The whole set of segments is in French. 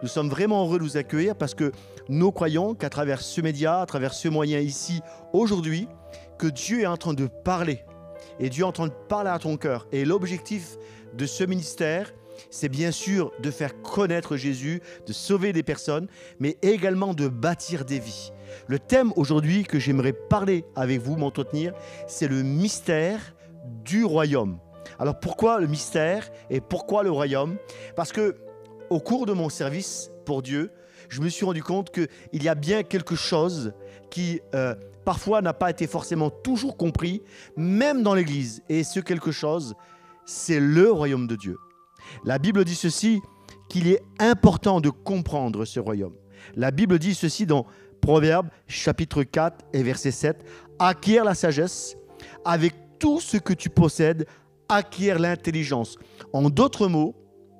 sommes vraiment heureux de vous accueillir parce que nous croyons qu'à travers ce média, à travers ce moyen ici, aujourd'hui, que Dieu est en train de parler. Et Dieu est en train de parler à ton cœur. Et l'objectif de ce ministère, c'est bien sûr de faire connaître Jésus, de sauver des personnes, mais également de bâtir des vies. Le thème aujourd'hui que j'aimerais parler avec vous, m'entretenir, c'est le mystère du royaume. Alors pourquoi le mystère et pourquoi le royaume? Parce que au cours de mon service pour Dieu, je me suis rendu compte qu'il y a bien quelque chose qui parfois n'a pas été forcément toujours compris, même dans l'Église. Et ce quelque chose, c'est le royaume de Dieu. La Bible dit ceci, qu'il est important de comprendre ce royaume. La Bible dit ceci dans Proverbes chapitre 4 et verset 7. « Acquiert la sagesse, avec tout ce que tu possèdes, acquiert l'intelligence. » En d'autres mots,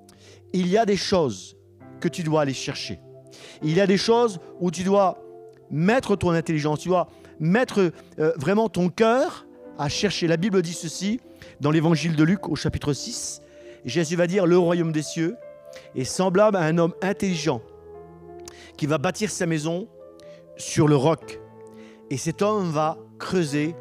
il y a des choses que tu dois aller chercher. Il y a des choses où tu dois mettre ton intelligence, tu dois mettre vraiment ton cœur à chercher. La Bible dit ceci dans l'évangile de Luc au chapitre 6. Jésus va dire « Le royaume des cieux est semblable à un homme intelligent qui va bâtir sa maison sur le roc. Et cet homme va creuser,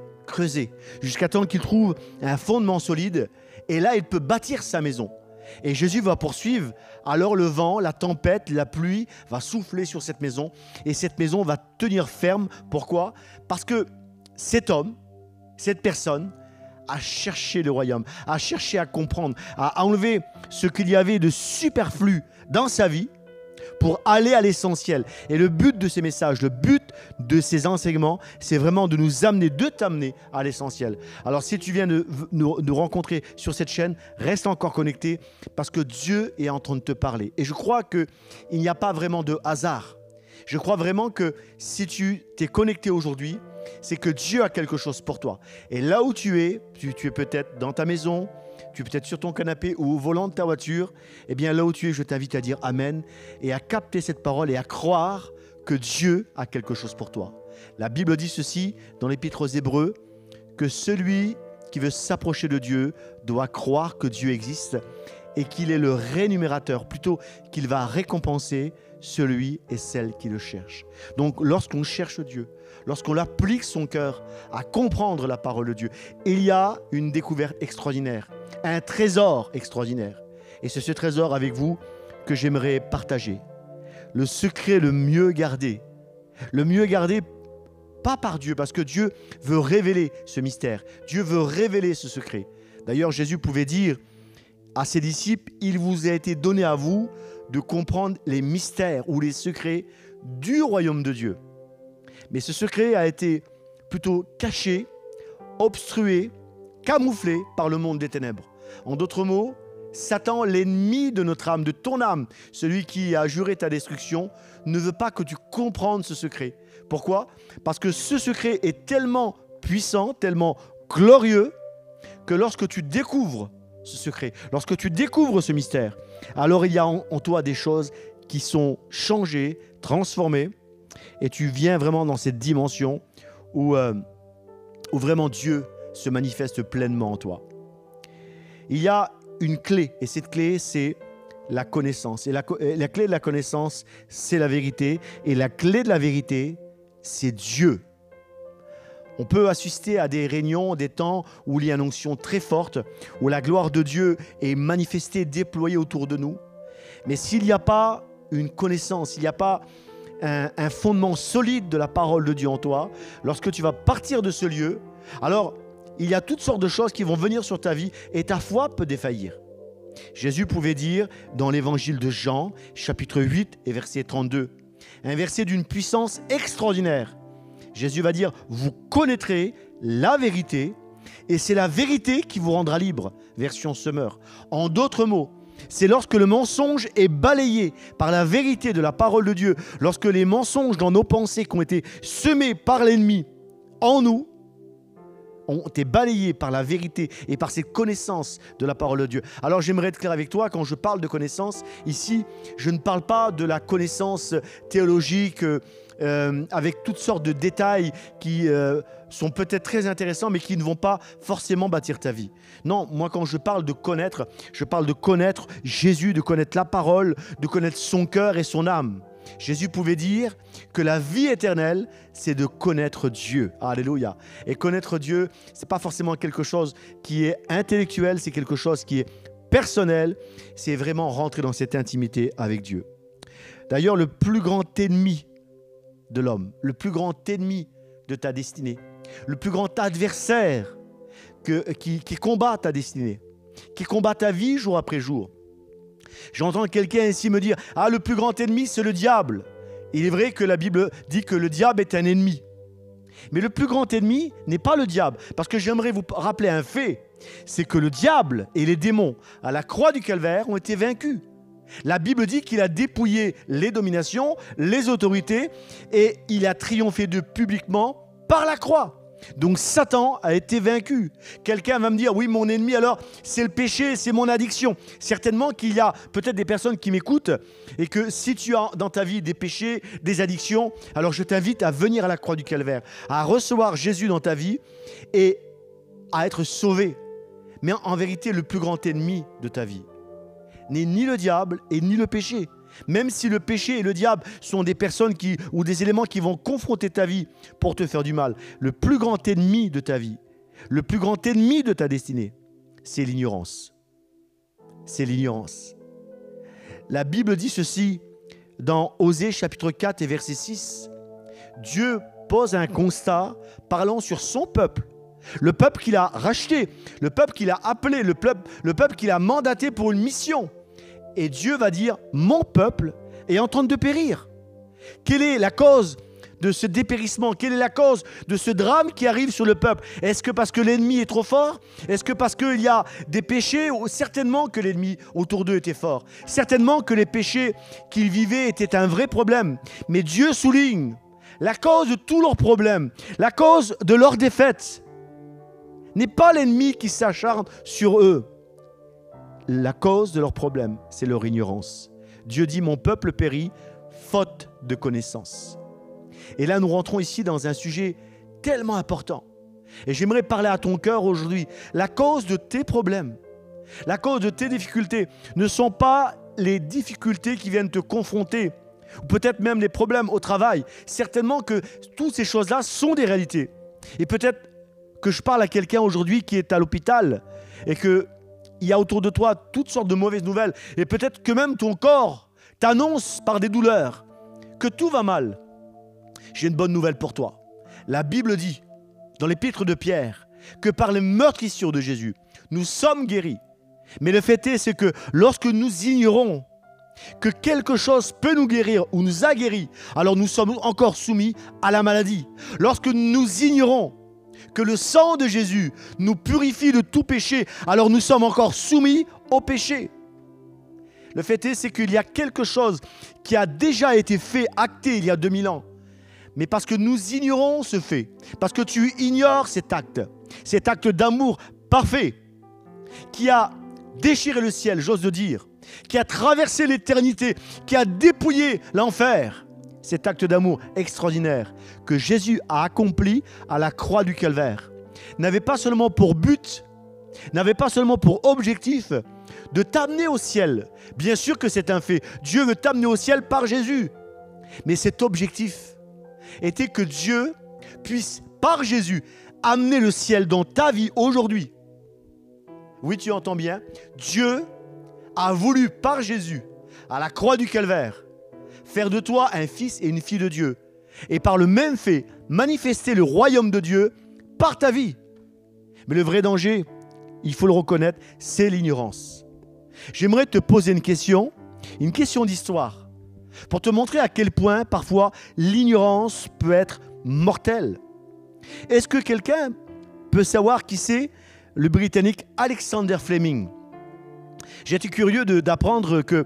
jusqu'à temps qu'il trouve un fondement solide. Et là, il peut bâtir sa maison. Et Jésus va poursuivre. Alors le vent, la tempête, la pluie va souffler sur cette maison. Et cette maison va tenir ferme. Pourquoi? Parce que cet homme, cette personne, a cherché le royaume, a cherché à comprendre, à enlever ce qu'il y avait de superflu dans sa vie pour aller à l'essentiel. Et le but de ces messages, le but de ces enseignements, c'est vraiment de nous amener, de t'amener à l'essentiel. Alors si tu viens de nous rencontrer sur cette chaîne, reste encore connecté parce que Dieu est en train de te parler. Et je crois qu'il n'y a pas vraiment de hasard. Je crois vraiment que si tu t'es connecté aujourd'hui, c'est que Dieu a quelque chose pour toi. Et là où tu es peut-être dans ta maison, tu es peut-être sur ton canapé ou au volant de ta voiture, eh bien là où tu es, je t'invite à dire Amen et à capter cette parole et à croire que Dieu a quelque chose pour toi. La Bible dit ceci dans l'Épître aux Hébreux, que celui qui veut s'approcher de Dieu doit croire que Dieu existe et qu'il est le rémunérateur, plutôt qu'il va récompenser celui et celle qui le cherchent. Donc lorsqu'on cherche Dieu, lorsqu'on applique son cœur à comprendre la parole de Dieu, il y a une découverte extraordinaire, un trésor extraordinaire. Et c'est ce trésor avec vous que j'aimerais partager. Le secret le mieux gardé pas par Dieu, parce que Dieu veut révéler ce mystère, Dieu veut révéler ce secret. D'ailleurs, Jésus pouvait dire à ses disciples, il vous a été donné à vous de comprendre les mystères ou les secrets du royaume de Dieu. Mais ce secret a été plutôt caché, obstrué, camouflé par le monde des ténèbres. En d'autres mots, Satan, l'ennemi de notre âme, de ton âme, celui qui a juré ta destruction, ne veut pas que tu comprennes ce secret. Pourquoi? Parce que ce secret est tellement puissant, tellement glorieux, que lorsque tu découvres ce secret, lorsque tu découvres ce mystère, alors il y a en toi des choses qui sont changées, transformées, et tu viens vraiment dans cette dimension où vraiment Dieu se manifeste pleinement en toi. Il y a une clé, et cette clé, c'est la connaissance. Et la clé de la connaissance, c'est la vérité, et la clé de la vérité, c'est Dieu. On peut assister à des réunions, des temps où il y a une onction très forte, où la gloire de Dieu est manifestée, déployée autour de nous. Mais s'il n'y a pas une connaissance, s'il n'y a pas un fondement solide de la parole de Dieu en toi, lorsque tu vas partir de ce lieu, alors il y a toutes sortes de choses qui vont venir sur ta vie et ta foi peut défaillir. Jésus pouvait dire dans l'évangile de Jean, chapitre 8 et verset 32, un verset d'une puissance extraordinaire. Jésus va dire, vous connaîtrez la vérité et c'est la vérité qui vous rendra libre, version Semeur. En d'autres mots, c'est lorsque le mensonge est balayé par la vérité de la parole de Dieu, lorsque les mensonges dans nos pensées qui ont été semés par l'ennemi en nous, ont été balayés par la vérité et par cette connaissance de la parole de Dieu. Alors j'aimerais être clair avec toi, quand je parle de connaissance, ici, je ne parle pas de la connaissance théologique avec toutes sortes de détails qui sont peut-être très intéressants, mais qui ne vont pas forcément bâtir ta vie. Non, moi quand je parle de connaître, je parle de connaître Jésus, de connaître la parole, de connaître son cœur et son âme. Jésus pouvait dire que la vie éternelle, c'est de connaître Dieu. Alléluia. Et connaître Dieu, ce n'est pas forcément quelque chose qui est intellectuel, c'est quelque chose qui est personnel. C'est vraiment rentrer dans cette intimité avec Dieu. D'ailleurs, le plus grand ennemi de l'homme, le plus grand ennemi de ta destinée, le plus grand adversaire qui combat ta destinée, qui combat ta vie jour après jour. J'entends quelqu'un ici me dire « Ah, le plus grand ennemi, c'est le diable ». Il est vrai que la Bible dit que le diable est un ennemi. Mais le plus grand ennemi n'est pas le diable. Parce que j'aimerais vous rappeler un fait, c'est que le diable et les démons à la croix du calvaire ont été vaincus. La Bible dit qu'il a dépouillé les dominations, les autorités, et il a triomphé d'eux publiquement par la croix. Donc Satan a été vaincu. Quelqu'un va me dire, oui, mon ennemi, alors, c'est le péché, c'est mon addiction. Certainement qu'il y a peut-être des personnes qui m'écoutent et que si tu as dans ta vie des péchés, des addictions, alors je t'invite à venir à la croix du calvaire, à recevoir Jésus dans ta vie et à être sauvé. Mais en vérité, le plus grand ennemi de ta vie n'est ni le diable et ni le péché. Même si le péché et le diable sont des personnes ou des éléments qui vont confronter ta vie pour te faire du mal, le plus grand ennemi de ta vie, le plus grand ennemi de ta destinée, c'est l'ignorance. C'est l'ignorance. La Bible dit ceci dans Osée chapitre 4 et verset 6. Dieu pose un constat parlant sur son peuple. Le peuple qu'il a racheté, le peuple qu'il a appelé, le peuple qu'il a mandaté pour une mission. Et Dieu va dire, mon peuple est en train de périr. Quelle est la cause de ce dépérissement? Quelle est la cause de ce drame qui arrive sur le peuple? Est-ce que parce que l'ennemi est trop fort? Est-ce que parce qu'il y a des péchés? Certainement que l'ennemi autour d'eux était fort. Certainement que les péchés qu'ils vivaient étaient un vrai problème. Mais Dieu souligne la cause de tous leurs problèmes, la cause de leur défaite n'est pas l'ennemi qui s'acharne sur eux. La cause de leurs problèmes, c'est leur ignorance. Dieu dit, mon peuple périt, faute de connaissance. Et là, nous rentrons ici dans un sujet tellement important. Et j'aimerais parler à ton cœur aujourd'hui. La cause de tes problèmes, la cause de tes difficultés ne sont pas les difficultés qui viennent te confronter, ou peut-être même les problèmes au travail. Certainement que toutes ces choses-là sont des réalités. Et peut-être que je parle à quelqu'un aujourd'hui qui est à l'hôpital et qu'il y a autour de toi toutes sortes de mauvaises nouvelles. Et peut-être que même ton corps t'annonce par des douleurs que tout va mal. J'ai une bonne nouvelle pour toi. La Bible dit, dans l'épître de Pierre, que par les meurtrissures de Jésus, nous sommes guéris. Mais le fait est, c'est que lorsque nous ignorons que quelque chose peut nous guérir ou nous a guéris, alors nous sommes encore soumis à la maladie. Lorsque nous ignorons que le sang de Jésus nous purifie de tout péché, alors nous sommes encore soumis au péché. Le fait est, c'est qu'il y a quelque chose qui a déjà été fait, acté il y a 2000 ans. Mais parce que nous ignorons ce fait, parce que tu ignores cet acte d'amour parfait, qui a déchiré le ciel, j'ose le dire, qui a traversé l'éternité, qui a dépouillé l'enfer, cet acte d'amour extraordinaire que Jésus a accompli à la croix du calvaire, n'avait pas seulement pour but, n'avait pas seulement pour objectif de t'amener au ciel. Bien sûr que c'est un fait. Dieu veut t'amener au ciel par Jésus. Mais cet objectif était que Dieu puisse, par Jésus, amener le ciel dans ta vie aujourd'hui. Oui, tu entends bien. Dieu a voulu, par Jésus, à la croix du calvaire, faire de toi un fils et une fille de Dieu. Et par le même fait, manifester le royaume de Dieu par ta vie. Mais le vrai danger, il faut le reconnaître, c'est l'ignorance. J'aimerais te poser une question d'histoire, pour te montrer à quel point, parfois, l'ignorance peut être mortelle. Est-ce que quelqu'un peut savoir qui c'est le Britannique Alexander Fleming? J'ai été curieux d'apprendre que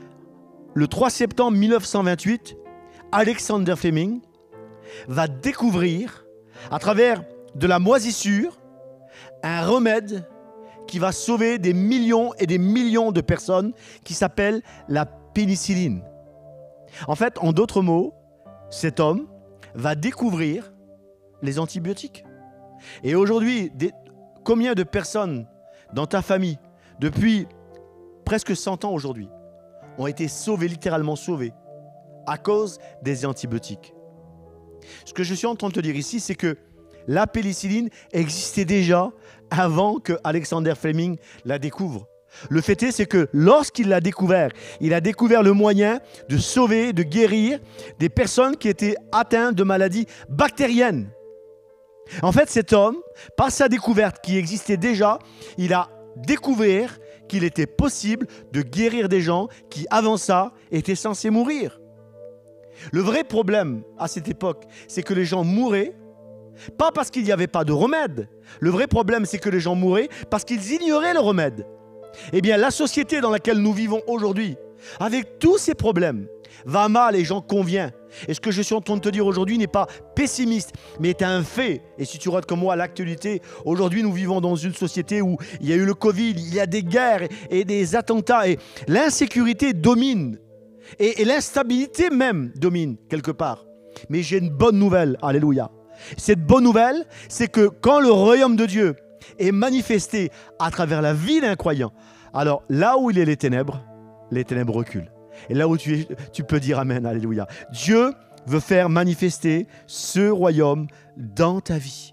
le 3 septembre 1928, Alexander Fleming va découvrir, à travers de la moisissure, un remède qui va sauver des millions et des millions de personnes, qui s'appelle la pénicilline. En fait, en d'autres mots, cet homme va découvrir les antibiotiques. Et aujourd'hui, combien de personnes dans ta famille, depuis presque 100 ans aujourd'hui, ont été sauvées, littéralement sauvées, à cause des antibiotiques? Ce que je suis en train de te dire ici, c'est que la pénicilline existait déjà avant que Alexander Fleming la découvre. Le fait est, c'est que lorsqu'il l'a découvert, il a découvert le moyen de sauver, de guérir des personnes qui étaient atteintes de maladies bactériennes. En fait, cet homme, par sa découverte qui existait déjà, il a découvert qu'il était possible de guérir des gens qui, avant ça, étaient censés mourir. Le vrai problème à cette époque, c'est que les gens mouraient, pas parce qu'il n'y avait pas de remède. Le vrai problème, c'est que les gens mouraient parce qu'ils ignoraient le remède. Eh bien, la société dans laquelle nous vivons aujourd'hui, avec tous ces problèmes, va mal et j'en conviens. Et ce que je suis en train de te dire aujourd'hui n'est pas pessimiste, mais est un fait. Et si tu regardes comme moi l'actualité, aujourd'hui nous vivons dans une société où il y a eu le Covid, il y a des guerres et des attentats et l'insécurité domine. Et l'instabilité même domine quelque part. Mais j'ai une bonne nouvelle, alléluia. Cette bonne nouvelle, c'est que quand le royaume de Dieu est manifesté à travers la vie d'un croyant, alors là où il est les ténèbres reculent. Et là où tu peux dire amen, alléluia. Dieu veut faire manifester ce royaume dans ta vie.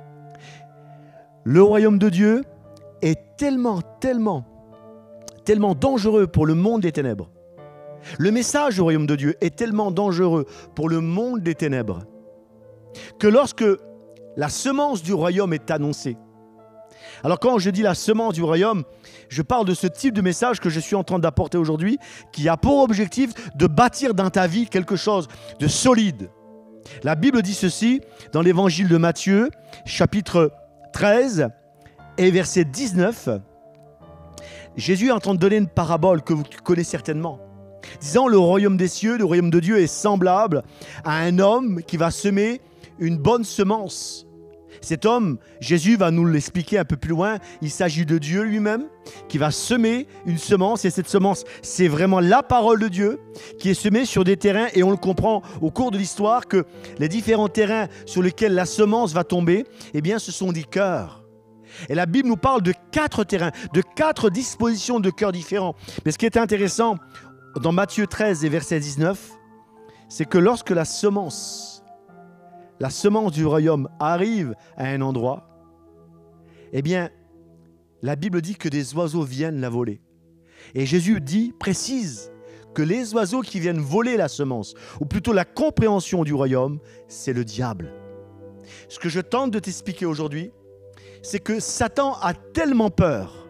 Le royaume de Dieu est tellement dangereux pour le monde des ténèbres. Le message du royaume de Dieu est tellement dangereux pour le monde des ténèbres que lorsque la semence du royaume est annoncée, alors quand je dis la semence du royaume, je parle de ce type de message que je suis en train d'apporter aujourd'hui, qui a pour objectif de bâtir dans ta vie quelque chose de solide. La Bible dit ceci dans l'évangile de Matthieu, chapitre 13 et verset 19. Jésus est en train de donner une parabole que vous connaissez certainement, disant: le royaume des cieux, le royaume de Dieu est semblable à un homme qui va semer une bonne semence. Cet homme, Jésus va nous l'expliquer un peu plus loin, il s'agit de Dieu lui-même qui va semer une semence, et cette semence, c'est vraiment la parole de Dieu qui est semée sur des terrains, et on le comprend au cours de l'histoire que les différents terrains sur lesquels la semence va tomber, eh bien ce sont des cœurs. Et la Bible nous parle de 4 terrains, de 4 dispositions de cœurs différents. Mais ce qui est intéressant dans Matthieu 13 et verset 19, c'est que lorsque la semence du royaume arrive à un endroit, eh bien, la Bible dit que des oiseaux viennent la voler. Et Jésus précise que les oiseaux qui viennent voler la semence, ou plutôt la compréhension du royaume, c'est le diable. Ce que je tente de t'expliquer aujourd'hui, c'est que Satan a tellement peur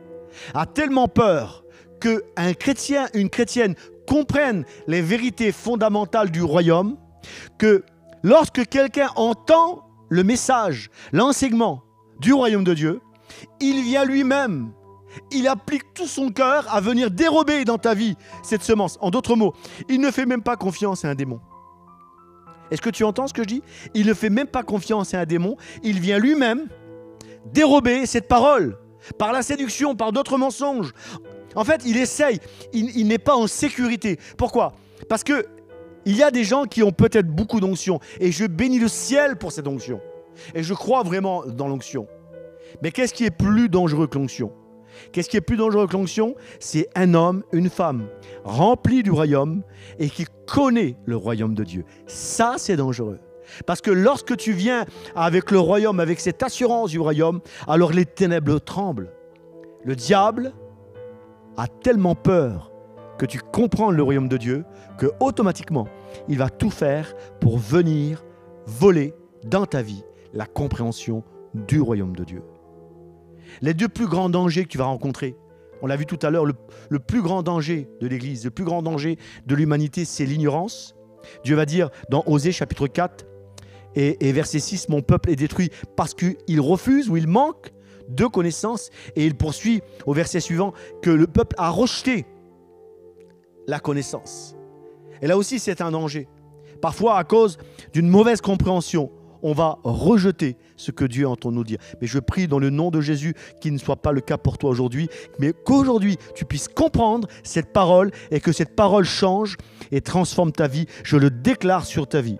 qu'un chrétien, une chrétienne comprennent les vérités fondamentales du royaume, que lorsque quelqu'un entend le message, l'enseignement du royaume de Dieu, il vient lui-même, il applique tout son cœur à venir dérober dans ta vie cette semence. En d'autres mots, il ne fait même pas confiance à un démon. Est-ce que tu entends ce que je dis? Il ne fait même pas confiance à un démon, il vient lui-même dérober cette parole par la séduction, par d'autres mensonges. En fait, il essaye, il n'est pas en sécurité. Pourquoi? Parce que il y a des gens qui ont peut-être beaucoup d'onction, et je bénis le ciel pour cette onction. Et je crois vraiment dans l'onction. Mais qu'est-ce qui est plus dangereux que l'onction? Qu'est-ce qui est plus dangereux que l'onction? C'est un homme, une femme, rempli du royaume et qui connaît le royaume de Dieu. Ça, c'est dangereux. Parce que lorsque tu viens avec le royaume, avec cette assurance du royaume, alors les ténèbres tremblent. Le diable a tellement peur que tu comprends le royaume de Dieu que automatiquement, il va tout faire pour venir voler dans ta vie la compréhension du royaume de Dieu. Les 2 plus grands dangers que tu vas rencontrer, on l'a vu tout à l'heure, le plus grand danger de l'Église, le plus grand danger de l'humanité, c'est l'ignorance. Dieu va dire dans Osée chapitre 4 et verset 6, « Mon peuple est détruit parce qu'il refuse ou il manque de connaissance. » Et il poursuit au verset suivant que le peuple a rejeté la connaissance. Et là aussi, c'est un danger. Parfois, à cause d'une mauvaise compréhension, on va rejeter ce que Dieu entend nous dire. Mais je prie dans le nom de Jésus qu'il ne soit pas le cas pour toi aujourd'hui, mais qu'aujourd'hui, tu puisses comprendre cette parole et que cette parole change et transforme ta vie. Je le déclare sur ta vie.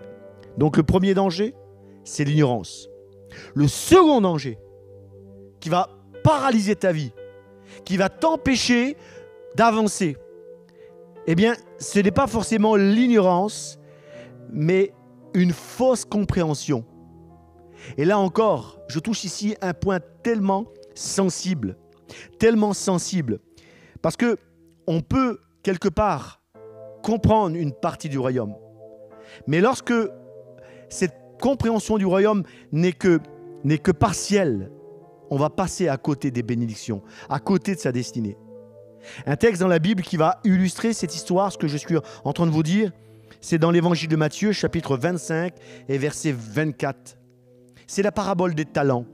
Donc le premier danger, c'est l'ignorance. Le second danger, qui va paralyser ta vie, qui va t'empêcher d'avancer, eh bien, ce n'est pas forcément l'ignorance, mais une fausse compréhension. Et là encore, je touche ici un point tellement sensible, parce que on peut quelque part comprendre une partie du royaume, mais lorsque cette compréhension du royaume n'est que partielle, on va passer à côté des bénédictions, à côté de sa destinée. Un texte dans la Bible qui va illustrer cette histoire, ce que je suis en train de vous dire, c'est dans l'évangile de Matthieu, chapitre 25 et verset 24. C'est la parabole des talents.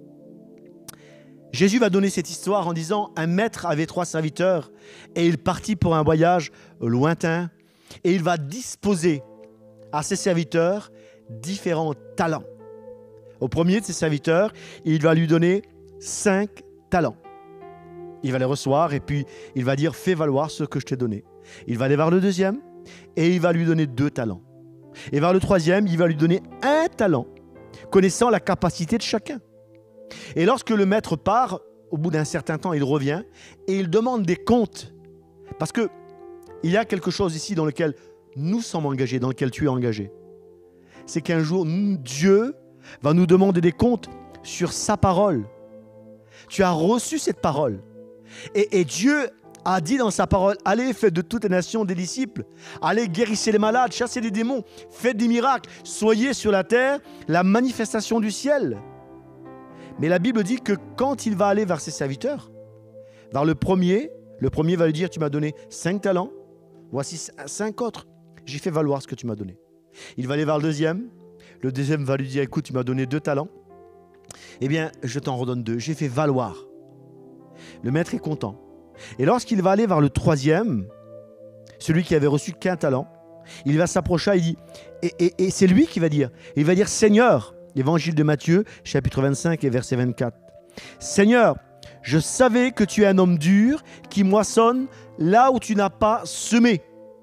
Jésus va donner cette histoire en disant « Un maître avait 3 serviteurs et il partit pour un voyage lointain et il va disposer à ses serviteurs différents talents. Au premier de ses serviteurs, il va lui donner 5 talents. Il va les recevoir et puis il va dire « Fais valoir ce que je t'ai donné ». Il va aller vers le deuxième et il va lui donner 2 talents. Et vers le troisième, il va lui donner 1 talent, connaissant la capacité de chacun. Et lorsque le maître part, au bout d'un certain temps, il revient et il demande des comptes. Parce qu'il y a quelque chose ici dans lequel nous sommes engagés, dans lequel tu es engagé. C'est qu'un jour, Dieu va nous demander des comptes sur sa parole. Tu as reçu cette parole. Et Dieu a dit dans sa parole, allez, faites de toutes les nations des disciples, allez, guérissez les malades, chassez les démons, faites des miracles, soyez sur la terre la manifestation du ciel. Mais la Bible dit que quand il va aller vers ses serviteurs, vers le premier va lui dire, tu m'as donné 5 talents, voici 5 autres, j'ai fait valoir ce que tu m'as donné. Il va aller vers le deuxième va lui dire, écoute, tu m'as donné 2 talents, eh bien, je t'en redonne 2, j'ai fait valoir. Le maître est content. Et lorsqu'il va aller vers le troisième, celui qui avait reçu qu'un talent, il va s'approcher, il dit, et c'est lui qui va dire, il va dire, Seigneur, l'évangile de Matthieu, chapitre 25 et verset 24, Seigneur, je savais que tu es un homme dur qui moissonne là où tu n'as pas semé.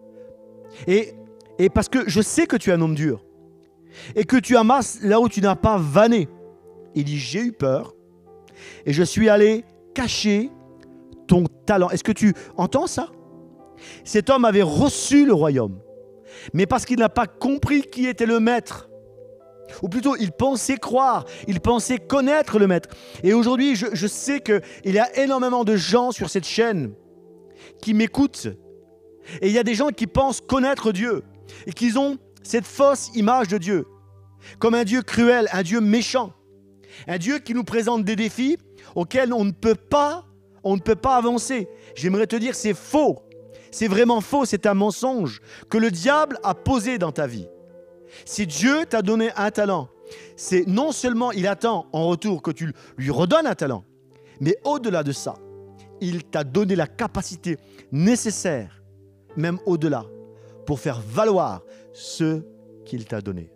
Et parce que je sais que tu es un homme dur et que tu amasses là où tu n'as pas vanné. Il dit, j'ai eu peur et je suis allé cacher ton talent. Est-ce que tu entends ça? Cet homme avait reçu le royaume, mais parce qu'il n'a pas compris qui était le maître, ou plutôt il pensait croire, il pensait connaître le maître. Et aujourd'hui, je sais qu'il y a énormément de gens sur cette chaîne qui m'écoutent, et il y a des gens qui pensent connaître Dieu, et qui ont cette fausse image de Dieu, comme un Dieu cruel, un Dieu méchant, un Dieu qui nous présente des défis auxquels on ne peut pas avancer. J'aimerais te dire, c'est faux. C'est vraiment faux, c'est un mensonge que le diable a posé dans ta vie. Si Dieu t'a donné un talent, c'est non seulement il attend en retour que tu lui redonnes un talent, mais au-delà de ça, il t'a donné la capacité nécessaire, même au-delà, pour faire valoir ce qu'il t'a donné.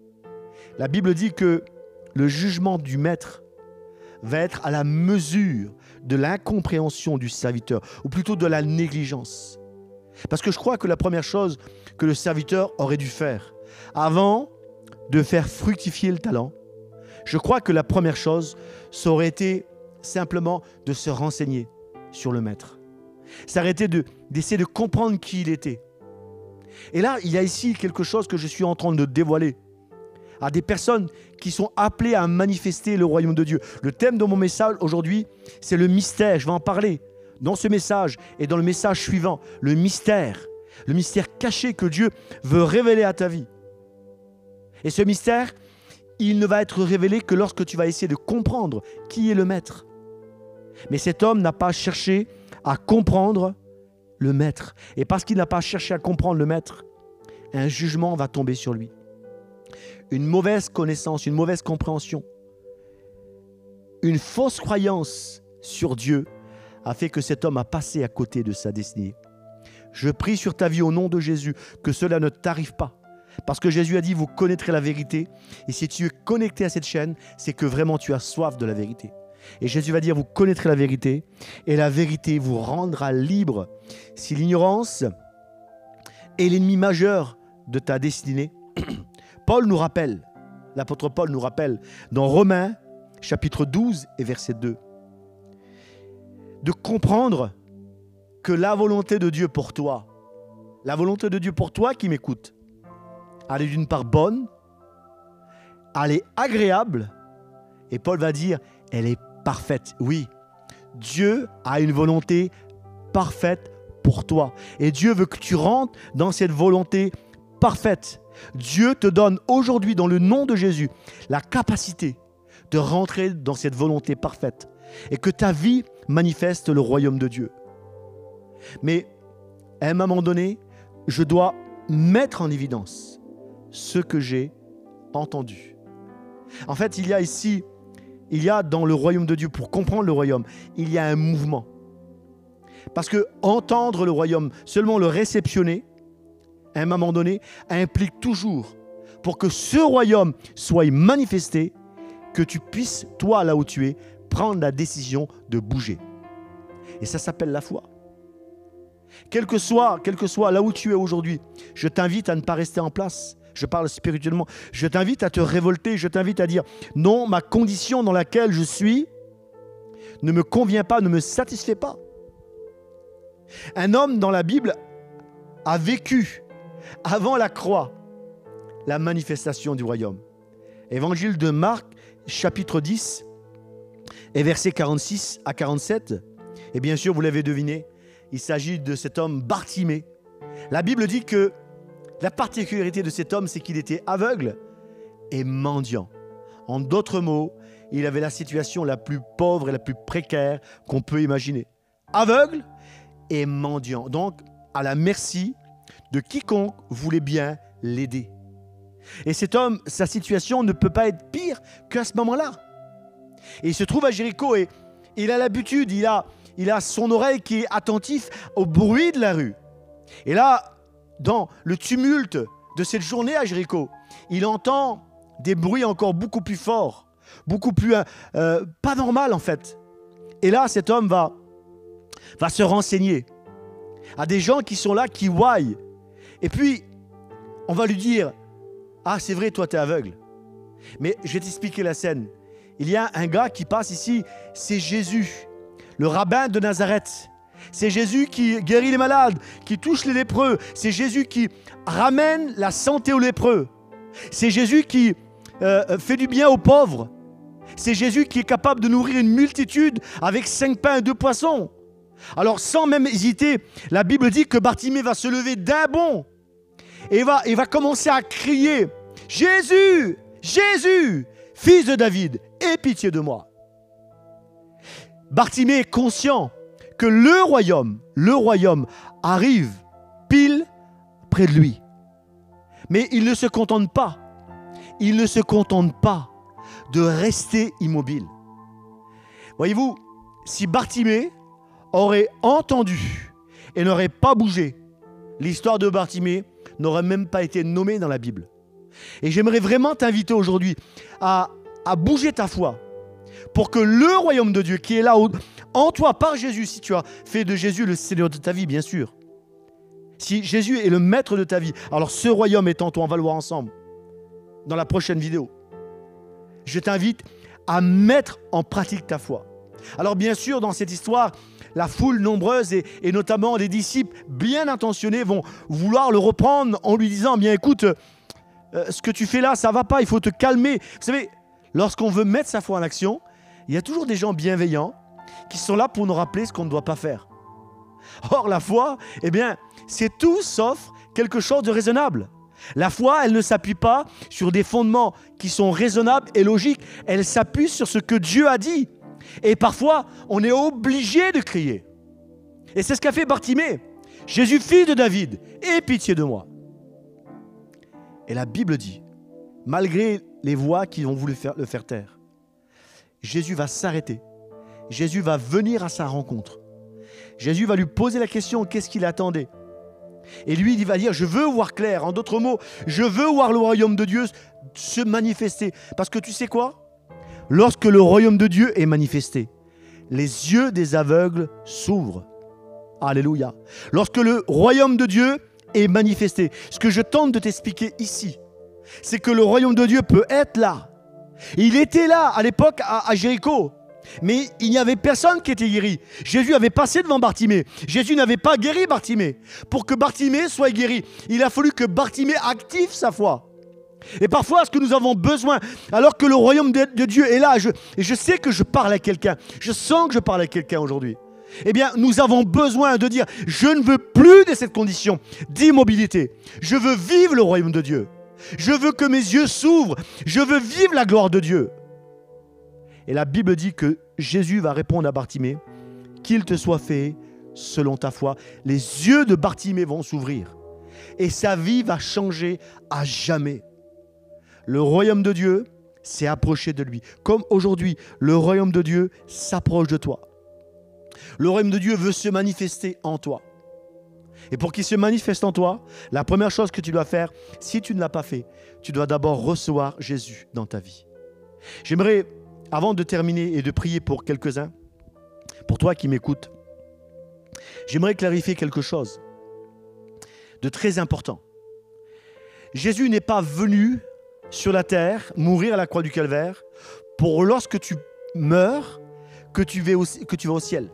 La Bible dit que le jugement du maître va être à la mesure de l'incompréhension du serviteur, ou plutôt de la négligence. Parce que je crois que la première chose que le serviteur aurait dû faire, avant de faire fructifier le talent, je crois que la première chose, ça aurait été simplement de se renseigner sur le maître. Ça aurait été d'essayer de comprendre qui il était. Et là, il y a ici quelque chose que je suis en train de dévoiler à des personnes qui sont appelées à manifester le royaume de Dieu. Le thème de mon message aujourd'hui, c'est le mystère. Je vais en parler dans ce message et dans le message suivant. Le mystère caché que Dieu veut révéler à ta vie. Et ce mystère, il ne va être révélé que lorsque tu vas essayer de comprendre qui est le maître. Mais cet homme n'a pas cherché à comprendre le maître. Et parce qu'il n'a pas cherché à comprendre le maître, un jugement va tomber sur lui. Une mauvaise connaissance, une mauvaise compréhension, une fausse croyance sur Dieu a fait que cet homme a passé à côté de sa destinée. Je prie sur ta vie au nom de Jésus que cela ne t'arrive pas. Parce que Jésus a dit, vous connaîtrez la vérité. Et si tu es connecté à cette chaîne, c'est que vraiment tu as soif de la vérité. Et Jésus va dire, vous connaîtrez la vérité. Et la vérité vous rendra libre. Si l'ignorance est l'ennemi majeur de ta destinée, Paul nous rappelle, l'apôtre Paul nous rappelle dans Romains chapitre 12 et verset 2, de comprendre que la volonté de Dieu pour toi, la volonté de Dieu pour toi qui m'écoute, elle est d'une part bonne, elle est agréable, et Paul va dire, elle est parfaite. Oui, Dieu a une volonté parfaite pour toi. Et Dieu veut que tu rentres dans cette volonté parfaite. Dieu te donne aujourd'hui, dans le nom de Jésus, la capacité de rentrer dans cette volonté parfaite et que ta vie manifeste le royaume de Dieu. Mais à un moment donné, je dois mettre en évidence ce que j'ai entendu. En fait, il y a dans le royaume de Dieu, pour comprendre le royaume, il y a un mouvement. Parce que entendre le royaume, seulement le réceptionner, à un moment donné, implique toujours, pour que ce royaume soit manifesté, que tu puisses, toi là où tu es, prendre la décision de bouger. Et ça s'appelle la foi. Quel que soit là où tu es aujourd'hui, je t'invite à ne pas rester en place. Je parle spirituellement. Je t'invite à te révolter. Je t'invite à dire non, ma condition dans laquelle je suis ne me convient pas, ne me satisfait pas. Un homme dans la Bible a vécu avant la croix la manifestation du royaume. Évangile de Marc, chapitre 10 et versets 46 à 47. Et bien sûr, vous l'avez deviné, il s'agit de cet homme Bartimée. La Bible dit que la particularité de cet homme, c'est qu'il était aveugle et mendiant. En d'autres mots, il avait la situation la plus pauvre et la plus précaire qu'on peut imaginer. Aveugle et mendiant, donc à la merci de quiconque voulait bien l'aider. Et cet homme, sa situation ne peut pas être pire qu'à ce moment-là. Et il se trouve à Jéricho et il a l'habitude, il a son oreille qui est attentif au bruit de la rue. Et là, dans le tumulte de cette journée à Jéricho, il entend des bruits encore beaucoup plus forts, beaucoup plus pas normal en fait. Et là, cet homme va se renseigner à des gens qui sont là, qui voient. Et puis, on va lui dire, ah c'est vrai, toi tu es aveugle. Mais je vais t'expliquer la scène. Il y a un gars qui passe ici, c'est Jésus, le rabbin de Nazareth. C'est Jésus qui guérit les malades, qui touche les lépreux. C'est Jésus qui ramène la santé aux lépreux. C'est Jésus qui fait du bien aux pauvres. C'est Jésus qui est capable de nourrir une multitude avec 5 pains et 2 poissons. Alors sans même hésiter, la Bible dit que Bartimée va se lever d'un bond et va commencer à crier « Jésus, Jésus, fils de David, aie pitié de moi !» Bartimée est conscient que le royaume arrive pile près de lui. Mais il ne se contente pas. Il ne se contente pas de rester immobile. Voyez-vous, si Bartimée aurait entendu et n'aurait pas bougé, l'histoire de Bartimée n'aurait même pas été nommée dans la Bible. Et j'aimerais vraiment t'inviter aujourd'hui à bouger ta foi pour que le royaume de Dieu qui est là en toi par Jésus, si tu as fait de Jésus le Seigneur de ta vie, bien sûr. Si Jésus est le maître de ta vie, alors ce royaume est en toi, on va le voir ensemble dans la prochaine vidéo. Je t'invite à mettre en pratique ta foi. Alors bien sûr, dans cette histoire, la foule nombreuse et notamment les disciples bien intentionnés vont vouloir le reprendre en lui disant, bien écoute, ce que tu fais là, ça ne va pas, il faut te calmer. Vous savez, lorsqu'on veut mettre sa foi en action, il y a toujours des gens bienveillants qui sont là pour nous rappeler ce qu'on ne doit pas faire. Or, la foi, eh bien, c'est tout sauf quelque chose de raisonnable. La foi, elle ne s'appuie pas sur des fondements qui sont raisonnables et logiques. Elle s'appuie sur ce que Dieu a dit. Et parfois, on est obligé de crier. Et c'est ce qu'a fait Bartimée. Jésus, fils de David, aie pitié de moi. Et la Bible dit, malgré les voix qui ont voulu le faire taire, Jésus va s'arrêter. Jésus va venir à sa rencontre. Jésus va lui poser la question, qu'est-ce qu'il attendait? Et lui, il va dire, je veux voir clair. En d'autres mots, je veux voir le royaume de Dieu se manifester. Parce que tu sais quoi? Lorsque le royaume de Dieu est manifesté, les yeux des aveugles s'ouvrent. Alléluia. Lorsque le royaume de Dieu est manifesté, ce que je tente de t'expliquer ici, c'est que le royaume de Dieu peut être là. Il était là à l'époque à Jéricho. Mais il n'y avait personne qui était guéri. Jésus avait passé devant Bartimée. Jésus n'avait pas guéri Bartimée. Pour que Bartimée soit guéri, il a fallu que Bartimée active sa foi. Et parfois, ce que nous avons besoin, alors que le royaume de Dieu est là, et je sais que je parle à quelqu'un, je sens que je parle à quelqu'un aujourd'hui, eh bien, nous avons besoin de dire, je ne veux plus de cette condition d'immobilité. Je veux vivre le royaume de Dieu. Je veux que mes yeux s'ouvrent. Je veux vivre la gloire de Dieu. Et la Bible dit que Jésus va répondre à Bartimée, qu'il te soit fait selon ta foi. Les yeux de Bartimée vont s'ouvrir et sa vie va changer à jamais. Le royaume de Dieu s'est approché de lui. Comme aujourd'hui, le royaume de Dieu s'approche de toi. Le royaume de Dieu veut se manifester en toi. Et pour qu'il se manifeste en toi, la première chose que tu dois faire, si tu ne l'as pas fait, tu dois d'abord recevoir Jésus dans ta vie. J'aimerais, avant de terminer et de prier pour quelques-uns, pour toi qui m'écoutes, j'aimerais clarifier quelque chose de très important. Jésus n'est pas venu sur la terre, mourir à la croix du calvaire, pour lorsque tu meurs, que tu vas au ciel.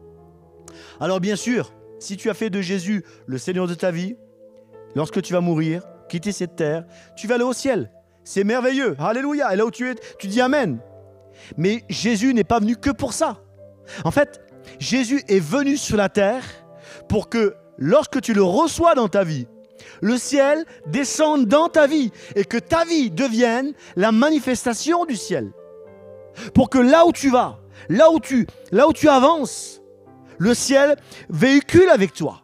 Alors bien sûr, si tu as fait de Jésus le Seigneur de ta vie, lorsque tu vas mourir, quitter cette terre, tu vas aller au ciel. C'est merveilleux, alléluia. Et là où tu es, tu dis Amen. Mais Jésus n'est pas venu que pour ça. En fait, Jésus est venu sur la terre pour que lorsque tu le reçois dans ta vie, le ciel descende dans ta vie et que ta vie devienne la manifestation du ciel. Pour que là où tu vas, là où tu avances, le ciel véhicule avec toi.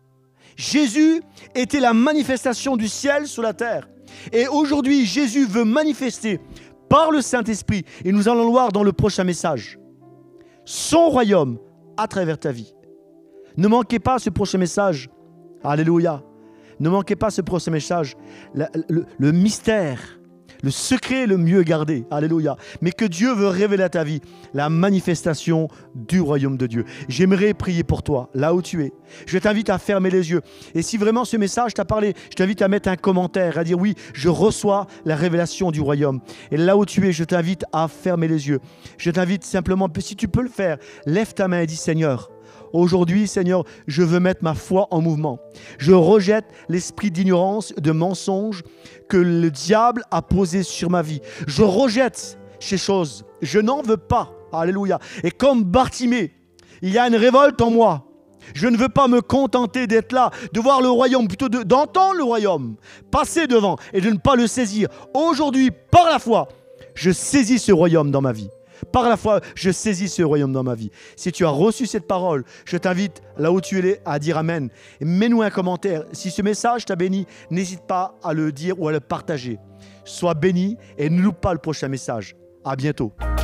Jésus était la manifestation du ciel sur la terre. Et aujourd'hui, Jésus veut manifester par le Saint-Esprit, et nous allons le voir dans le prochain message, son royaume à travers ta vie. Ne manquez pas ce prochain message. Alléluia. Ne manquez pas ce prochain message. Le mystère, le secret le mieux gardé. Alléluia. Mais que Dieu veut révéler à ta vie la manifestation du royaume de Dieu. J'aimerais prier pour toi, là où tu es. Je t'invite à fermer les yeux. Et si vraiment ce message t'a parlé, je t'invite à mettre un commentaire, à dire oui, je reçois la révélation du royaume. Et là où tu es, je t'invite à fermer les yeux. Je t'invite simplement, si tu peux le faire, lève ta main et dis Seigneur, aujourd'hui, Seigneur, je veux mettre ma foi en mouvement. Je rejette l'esprit d'ignorance, de mensonge que le diable a posé sur ma vie. Je rejette ces choses. Je n'en veux pas. Alléluia. Et comme Bartimée, il y a une révolte en moi. Je ne veux pas me contenter d'être là, de voir le royaume, plutôt d'entendre le royaume, passer devant et de ne pas le saisir. Aujourd'hui, par la foi, je saisis ce royaume dans ma vie. Par la foi, je saisis ce royaume dans ma vie. Si tu as reçu cette parole, je t'invite, là où tu es, à dire Amen. Et mets-nous un commentaire. Si ce message t'a béni, n'hésite pas à le dire ou à le partager. Sois béni et ne loupe pas le prochain message. À bientôt.